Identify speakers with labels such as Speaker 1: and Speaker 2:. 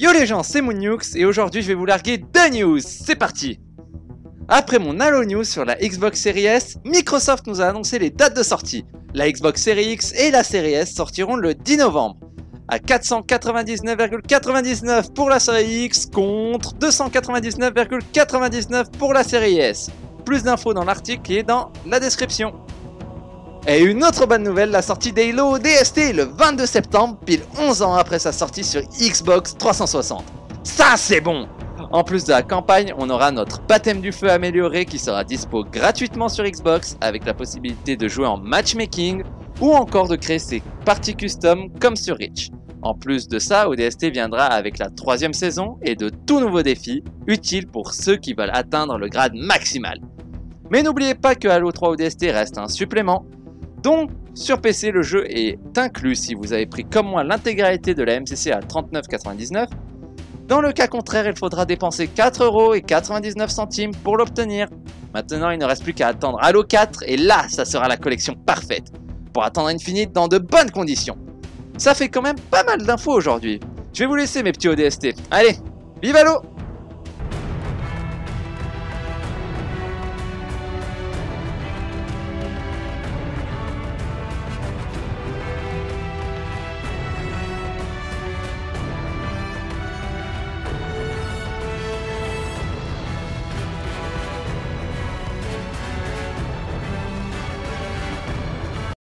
Speaker 1: Yo les gens, c'est Moonux et aujourd'hui je vais vous larguer 2 news, c'est parti. Après mon Halo News sur la Xbox Series S, Microsoft nous a annoncé les dates de sortie. La Xbox Series X et la Series S sortiront le 10 novembre. À 499,99 pour la Series X contre 299,99 pour la Series S. Plus d'infos dans l'article qui est dans la description. Et une autre bonne nouvelle, la sortie d'Halo DST le 22 septembre, pile 11 ans après sa sortie sur Xbox 360. Ça c'est bon! En plus de la campagne, on aura notre baptême du feu amélioré qui sera dispo gratuitement sur Xbox avec la possibilité de jouer en matchmaking ou encore de créer ses parties custom comme sur Reach. En plus de ça, ODST viendra avec la 3e saison et de tout nouveaux défis utiles pour ceux qui veulent atteindre le grade maximal. Mais n'oubliez pas que Halo 3 ODST reste un supplément. Donc sur PC le jeu est inclus si vous avez pris comme moi l'intégralité de la MCC à 39,99. Dans le cas contraire il faudra dépenser 4,99€ pour l'obtenir. Maintenant il ne reste plus qu'à attendre Halo 4 et là ça sera la collection parfaite pour attendre Infinite dans de bonnes conditions. Ça fait quand même pas mal d'infos aujourd'hui. Je vais vous laisser mes petits ODST. Allez, vive Halo!